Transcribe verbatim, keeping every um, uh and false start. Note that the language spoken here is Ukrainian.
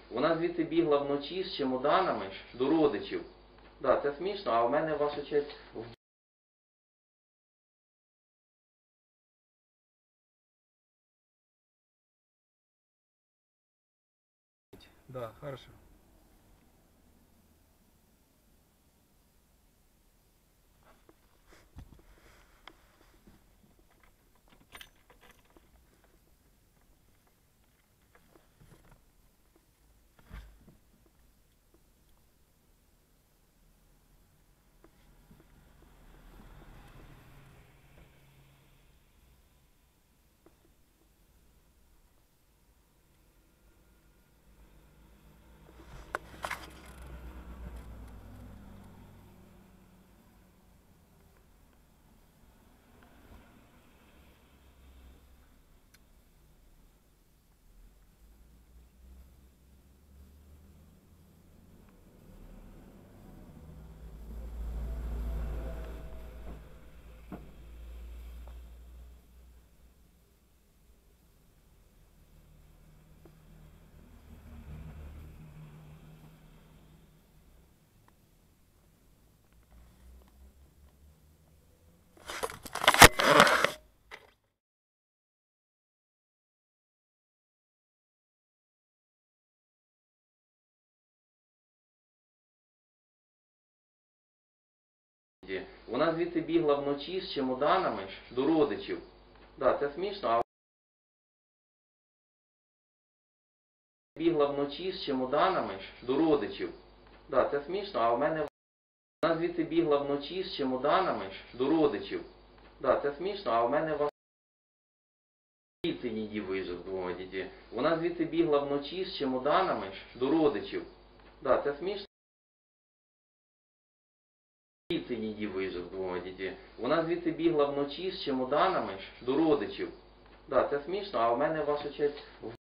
Вона звідти бігла вночі з чемоданами до родичів. Да, це смішно, а в мене, ваша честь, в... Да, хорошо. Вона звідти бігла вночі з чемоданами до родичів. Да, це смішно, а... бігла вночі з чемоданами до родичів. Да, це смішно, а в мене... Вона звідти бігла вночі з чемоданами до родичів. Да, це смішно, а в мене... Ти не вижив з двома дітей. Вона звідти бігла вночі з чемоданами до родичів. Да, це смішно. Ти не вижив з двома дітей. Вона звідти бігла вночі з чемоданами до родичів. Да, це смішно, а в мене, ваша честь,